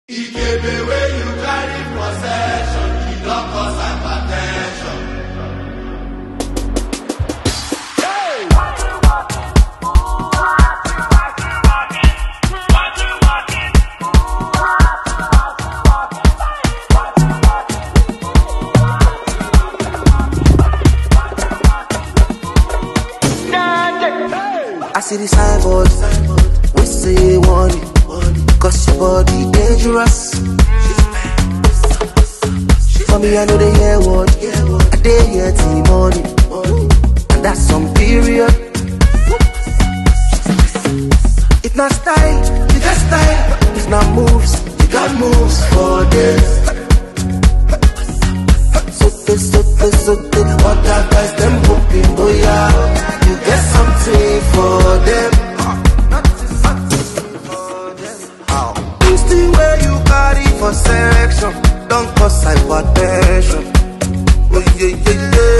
Ikebe wey you carry possession, you don cause hypertension. I see the signboard, we say warning, cause your body dangerous. For me, I know they hear what I day here till the morning, and that's some period. It's not style, you got style. It's not moves, you got moves for this. So other guys them hoping, boy, you get something for them. This the way you carry for section, don't cause hypertension. Oh yeah, yeah, yeah.